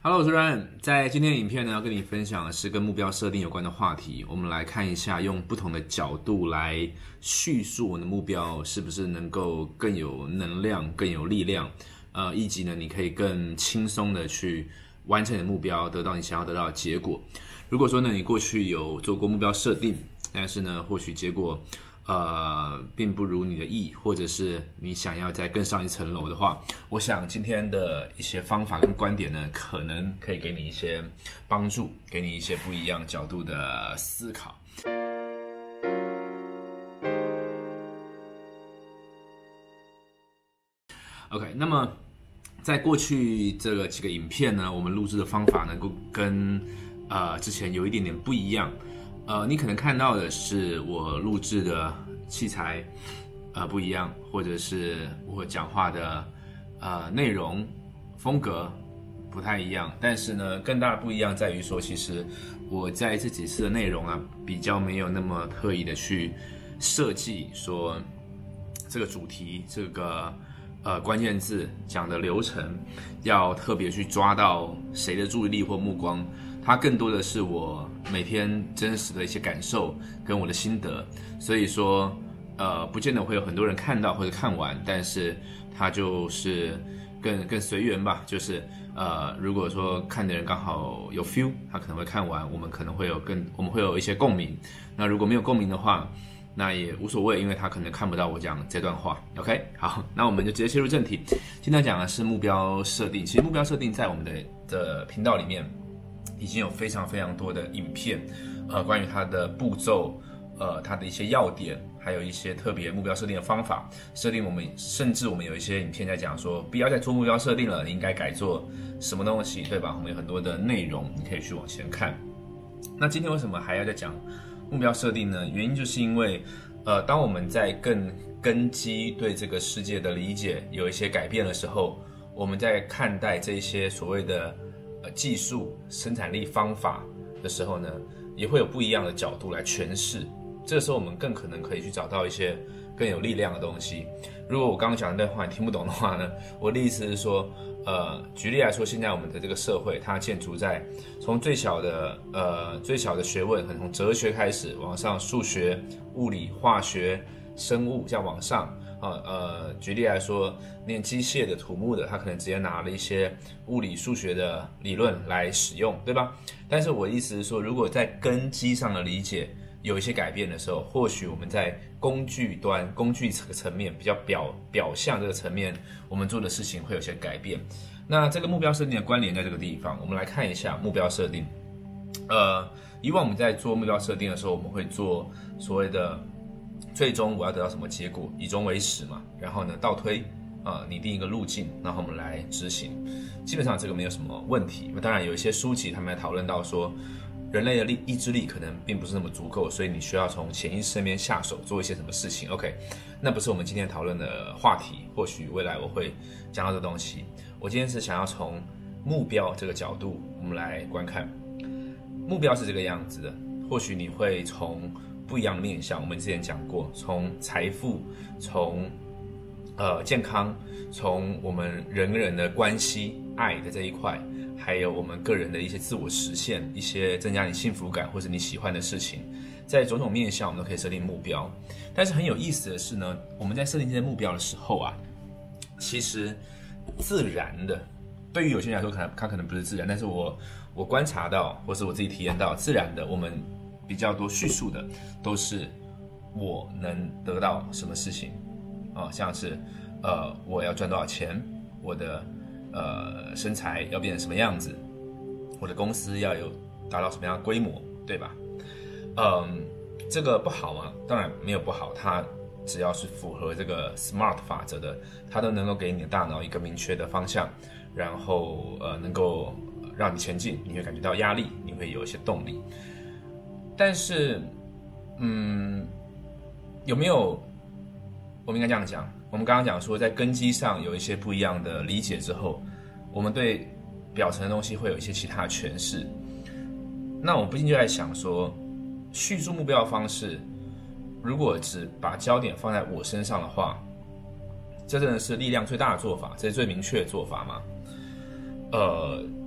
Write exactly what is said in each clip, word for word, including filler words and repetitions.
Hello， 我是 Ryan。在今天的影片呢，要跟你分享的是跟目标设定有关的话题。我们来看一下，用不同的角度来叙述我们的目标是不是能够更有能量、更有力量，呃，以及呢，你可以更轻松的去完成你的目标，得到你想要得到的结果。如果说呢，你过去有做过目标设定，但是呢，或许结果呃，并不如你的意，或者是你想要再更上一层楼的话，我想今天的一些方法跟观点呢，可能可以给你一些帮助，给你一些不一样角度的思考。OK， 那么在过去这个几个影片呢，我们录制的方法能够跟呃之前有一点点不一样。呃，你可能看到的是我录制的器材，呃不一样，或者是我讲话的呃内容风格不太一样。但是呢，更大的不一样在于说，其实我在这几次的内容啊，比较没有那么特意的去设计说这个主题这个呃关键字讲的流程要特别去抓到谁的注意力或目光。它更多的是我每天真实的一些感受跟我的心得，所以说，呃，不见得会有很多人看到或者看完，但是它就是更更随缘吧，就是呃，如果说看的人刚好有 feel， 他可能会看完，我们可能会有更我们会有一些共鸣。那如果没有共鸣的话，那也无所谓，因为他可能看不到我讲这段话。OK， 好，那我们就直接切入正题。今天讲的是目标设定，其实目标设定在我们的的频道里面已经有非常非常多的影片，呃，关于它的步骤，呃，它的一些要点，还有一些特别目标设定的方法。设定我们甚至我们有一些影片在讲说，不要再做目标设定了，你应该改做什么东西，对吧？我们有很多的内容，你可以去往前看。那今天为什么还要再讲目标设定呢？原因就是因为，呃，当我们在更根基对这个世界的理解有一些改变的时候，我们在看待这些所谓的呃，技术、生产力方法的时候呢，也会有不一样的角度来诠释。这个时候，我们更可能可以去找到一些更有力量的东西。如果我刚刚讲的那段话你听不懂的话呢，我的意思是说，呃，举例来说，现在我们的这个社会，它建筑在从最小的呃最小的学问，从哲学开始，往上数学、物理、化学、生物，这样往上。呃呃，举例来说，念机械的、土木的，他可能直接拿了一些物理、数学的理论来使用，对吧？但是我的意思是说，如果在根基上的理解有一些改变的时候，或许我们在工具端、工具这个层面比较表表象这个层面，我们做的事情会有些改变。那这个目标设定的关联在这个地方，我们来看一下目标设定。呃，以往我们在做目标设定的时候，我们会做所谓的最终我要得到什么结果，以终为始嘛，然后呢倒推，呃，拟定一个路径，然后我们来执行。基本上这个没有什么问题。当然有一些书籍他们讨论到说，人类的力意志力可能并不是那么足够，所以你需要从潜意识那边下手做一些什么事情。OK， 那不是我们今天讨论的话题，或许未来我会讲到这东西。我今天是想要从目标这个角度我们来观看，目标是这个样子的，或许你会从不一样的面向，我们之前讲过，从财富，从呃健康，从我们人跟人的关系、爱的这一块，还有我们个人的一些自我实现，一些增加你幸福感或者你喜欢的事情，在种种面向我们都可以设定目标。但是很有意思的是呢，我们在设定这些目标的时候啊，其实自然的，对于有些人来说，可能它可能不是自然，但是我我观察到，或是我自己体验到，自然的我们比较多叙述的都是我能得到什么事情啊、呃，像是呃我要赚多少钱，我的呃身材要变成什么样子，我的公司要有达到什么样的规模，对吧？嗯，这个不好吗？当然没有不好，它只要是符合这个 SMART 法则的，它都能够给你的大脑一个明确的方向，然后呃能够让你前进，你会感觉到压力，你会有一些动力。但是，嗯，有没有？我们应该这样讲。我们刚刚讲说，在根基上有一些不一样的理解之后，我们对表层的东西会有一些其他的诠释。那我不禁就在想说，叙述目标的方式，如果只把焦点放在我身上的话，这真的是力量最大的做法，这是最明确的做法吗？呃，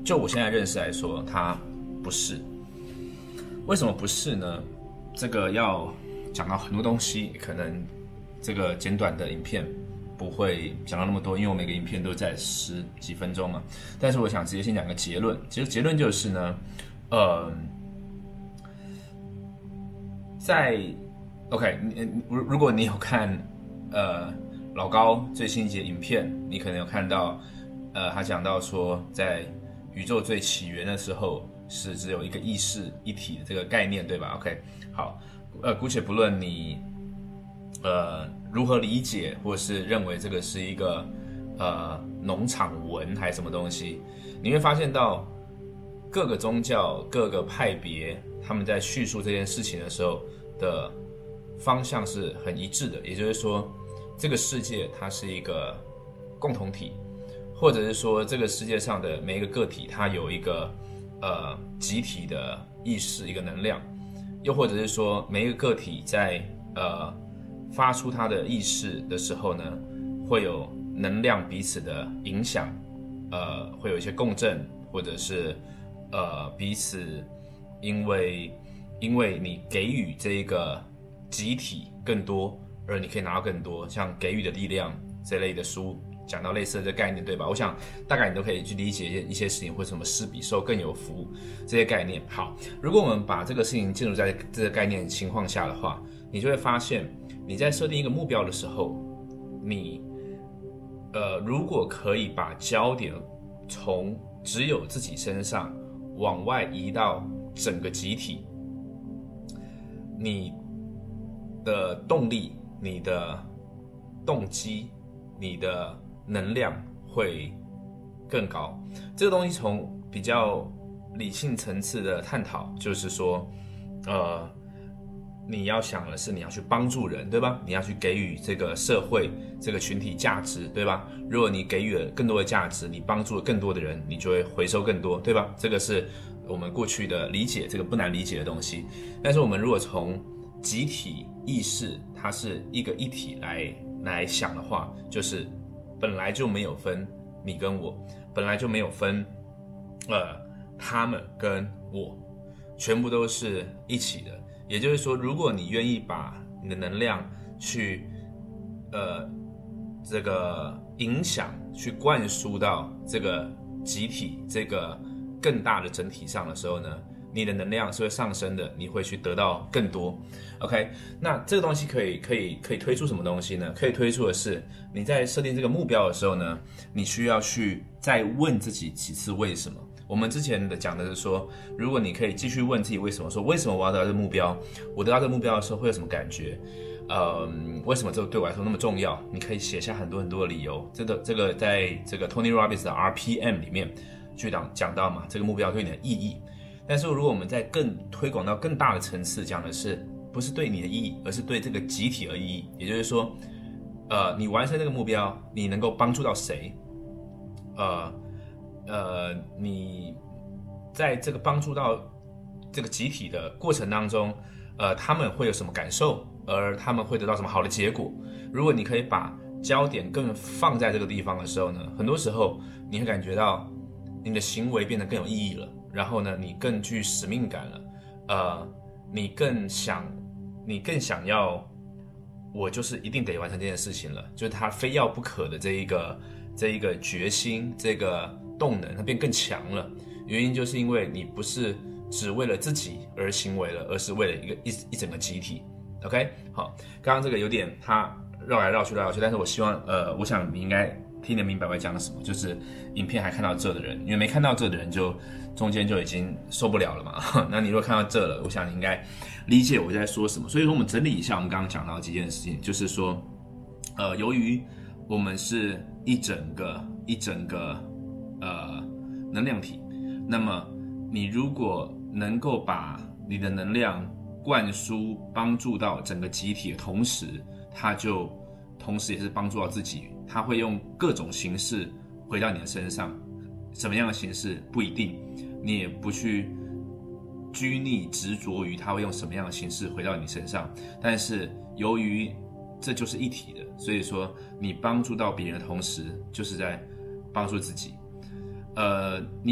就我现在认识来说，它不是。为什么不是呢？这个要讲到很多东西，可能这个简短的影片不会讲到那么多，因为我每个影片都在十几分钟嘛。但是我想直接先讲个结论，其实结论就是呢，呃，在 OK， 如如果你有看呃老高最新一节影片，你可能有看到，呃，他讲到说，在宇宙最起源的时候是只有一个意识一体的这个概念，对吧 ？OK， 好，呃，姑且不论你呃如何理解，或是认为这个是一个呃农场文还是什么东西，你会发现到各个宗教、各个派别，他们在叙述这件事情的时候的方向是很一致的，也就是说，这个世界它是一个共同体，或者是说这个世界上的每一个个体，它有一个呃集体的意识，一个能量，又或者是说每一个个体在呃发出它的意识的时候呢，会有能量彼此的影响，呃，会有一些共振，或者是呃彼此因为因为你给予这一个集体更多，而你可以拿到更多，像给予的力量这类的书讲到类似的这概念，对吧？我想大概你都可以去理解一些一些事情，或者什么施比受更有福这些概念。好，如果我们把这个事情进入在这个概念情况下的话，你就会发现你在设定一个目标的时候，你呃如果可以把焦点从只有自己身上往外移到整个集体，你的动力、你的动机、你的能量会更高。这个东西从比较理性层次的探讨，就是说，呃，你要想的是你要去帮助人，对吧？你要去给予这个社会、这个群体价值，对吧？如果你给予了更多的价值，你帮助了更多的人，你就会回收更多，对吧？这个是我们过去的理解，这个不难理解的东西。但是我们如果从集体意识，它是一个一体来来想的话，就是本来就没有分你跟我，本来就没有分呃他们跟我，全部都是一起的。也就是说，如果你愿意把你的能量去呃这个影响，去灌输到这个集体这个更大的整体上的时候呢，你的能量是会上升的，你会去得到更多。OK， 那这个东西可以可以可以推出什么东西呢？可以推出的是，你在设定这个目标的时候呢，你需要去再问自己几次为什么。我们之前的讲的是说，如果你可以继续问自己为什么，说为什么我要得到这个目标，我得到这个目标的时候会有什么感觉？呃，为什么这个对我来说那么重要？你可以写下很多很多的理由。这个这个在这个 Tony Robbins 的 R P M 里面去讲讲到嘛，这个目标对你的意义。但是如果我们在更推广到更大的层次，讲的是不是对你的意义，而是对这个集体而意义。也就是说，呃，你完成这个目标，你能够帮助到谁？呃呃，你在这个帮助到这个集体的过程当中，呃，他们会有什么感受，而他们会得到什么好的结果？如果你可以把焦点更放在这个地方的时候呢，很多时候你会感觉到你的行为变得更有意义了。然后呢，你更具使命感了，呃，你更想，你更想要，我就是一定得完成这件事情了，就是他非要不可的这一个这一个决心，这个动能，它变更强了。原因就是因为你不是只为了自己而行为了，而是为了一个一一整个集体。OK， 好，刚刚这个有点他绕来绕去绕来绕去，但是我希望，呃，我想你应该听得明白我在讲什么，就是影片还看到这的人，因为没看到这的人就中间就已经受不了了嘛。那你如果看到这了，我想你应该理解我在说什么。所以说我们整理一下我们刚刚讲到的几件事情，就是说，呃，由于我们是一整个一整个呃能量体，那么你如果能够把你的能量灌输帮助到整个集体的同时，它就同时也是帮助到自己，它会用各种形式回到你的身上。什么样的形式不一定，你也不去拘泥执着于它会用什么样的形式回到你身上，但是由于这就是一体的，所以说你帮助到别人的同时，就是在帮助自己。呃，你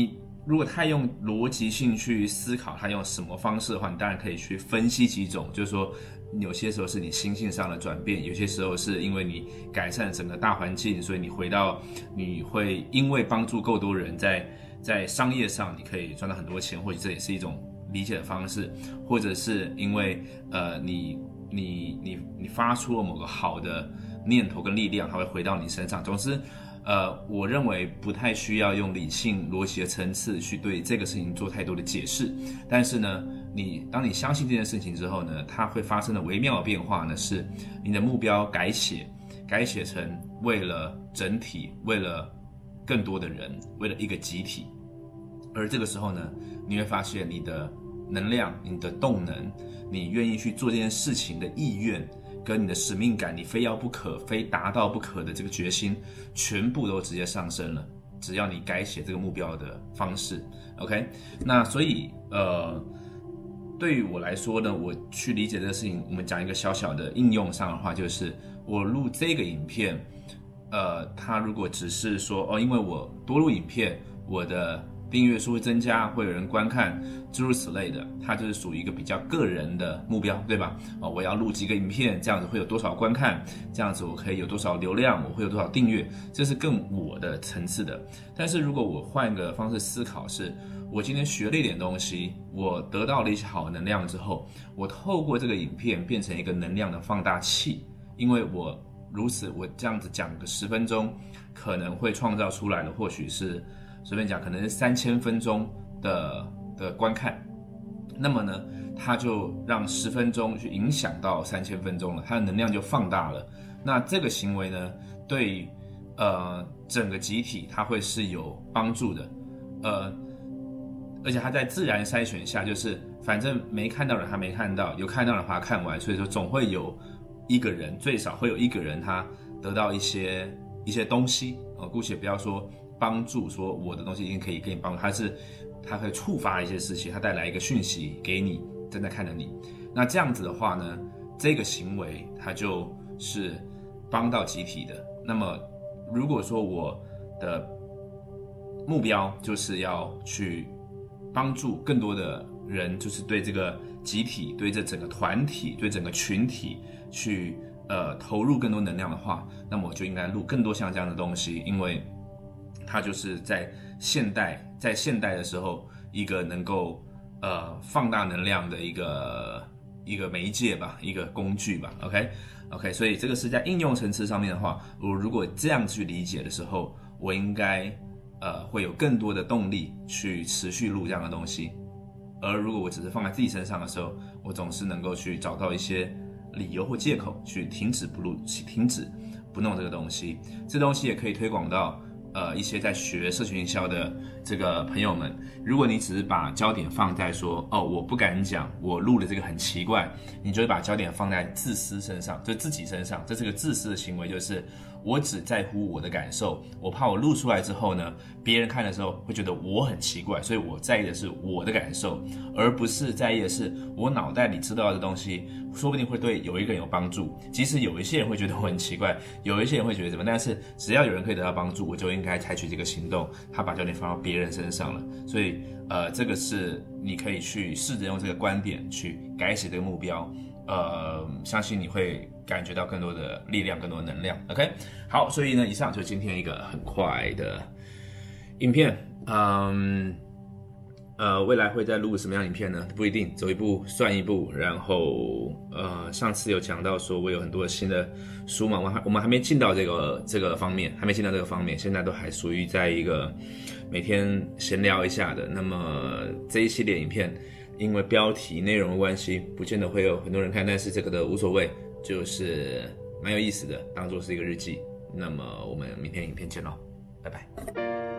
如果太用逻辑性去思考，他用什么方式的话，你当然可以去分析几种，就是说有些时候是你心性上的转变，有些时候是因为你改善整个大环境，所以你回到你会因为帮助够多人在在商业上你可以赚到很多钱，或者这也是一种理解的方式，或者是因为呃你你你你发出了某个好的念头跟力量，它会回到你身上。总之呃，我认为不太需要用理性逻辑的层次去对这个事情做太多的解释，但是呢，你当你相信这件事情之后呢，它会发生的微妙的变化呢，是你的目标改写，改写成为了整体，为了更多的人，为了一个集体，而这个时候呢，你会发现你的能量、你的动能，你愿意去做这件事情的意愿，跟你的使命感，你非要不可、非达到不可的这个决心，全部都直接上升了。只要你改写这个目标的方式 ，OK？ 那所以呃，对于我来说呢，我去理解这个事情，我们讲一个小小的应用上的话，就是我录这个影片，呃，它如果只是说哦，因为我多录影片，我的订阅数会增加，会有人观看，诸如此类的，它就是属于一个比较个人的目标，对吧？哦，我要录几个影片，这样子会有多少观看，这样子我可以有多少流量，我会有多少订阅，这是更我的层次的。但是如果我换个方式思考是，我今天学了一点东西，我得到了一些好能量之后，我透过这个影片变成一个能量的放大器，因为我如此，我这样子讲个十分钟，可能会创造出来的或许是。随便讲，可能是三千分钟的的观看，那么呢，它就让十分钟去影响到三千分钟了，它的能量就放大了。那这个行为呢，对呃整个集体它会是有帮助的，呃，而且它在自然筛选下，就是反正没看到的他没看到，有看到的话看完，所以说总会有一个人，最少会有一个人他得到一些一些东西，呃，姑且不要说。帮助说我的东西一定可以给你帮助，它是它会触发一些事情，它带来一个讯息给你正在看着你。那这样子的话呢，这个行为它就是帮到集体的。那么如果说我的目标就是要去帮助更多的人，就是对这个集体、对这整个团体、对整个群体去呃投入更多能量的话，那么我就应该录更多像这样的东西，因为。它就是在现代，在现代的时候，一个能够呃放大能量的一个一个媒介吧，一个工具吧。OK OK， 所以这个是在应用层次上面的话，我如果这样去理解的时候，我应该呃会有更多的动力去持续录这样的东西。而如果我只是放在自己身上的时候，我总是能够去找到一些理由或借口去停止不录、停止不弄这个东西。这东西也可以推广到。呃，一些在学社群营销的这个朋友们，如果你只是把焦点放在说，哦，我不敢讲，我录的这个很奇怪，你就会把焦点放在自私身上，就自己身上，这是个自私的行为，就是我只在乎我的感受，我怕我录出来之后呢，别人看的时候会觉得我很奇怪，所以我在意的是我的感受，而不是在意的是我脑袋里知道的东西，说不定会对有一个人有帮助。即使有一些人会觉得我很奇怪，有一些人会觉得怎么，但是只要有人可以得到帮助，我就应该采取这个行动。他把焦点放到别人身上了，所以呃，这个是你可以去试着用这个观点去改写这个目标。呃，相信你会感觉到更多的力量，更多的能量。OK， 好，所以呢，以上就是今天一个很快的影片。嗯，呃，未来会再录什么样的影片呢？不一定，走一步算一步。然后，呃，上次有讲到说我有很多新的书嘛，我还我们还没进到这个这个方面，还没进到这个方面，现在都还属于在一个每天闲聊一下的。那么这一系列影片。因为标题内容的关系，不见得会有很多人看，但是这个的无所谓，就是蛮有意思的，当做是一个日记。那么我们明天影片见咯，拜拜。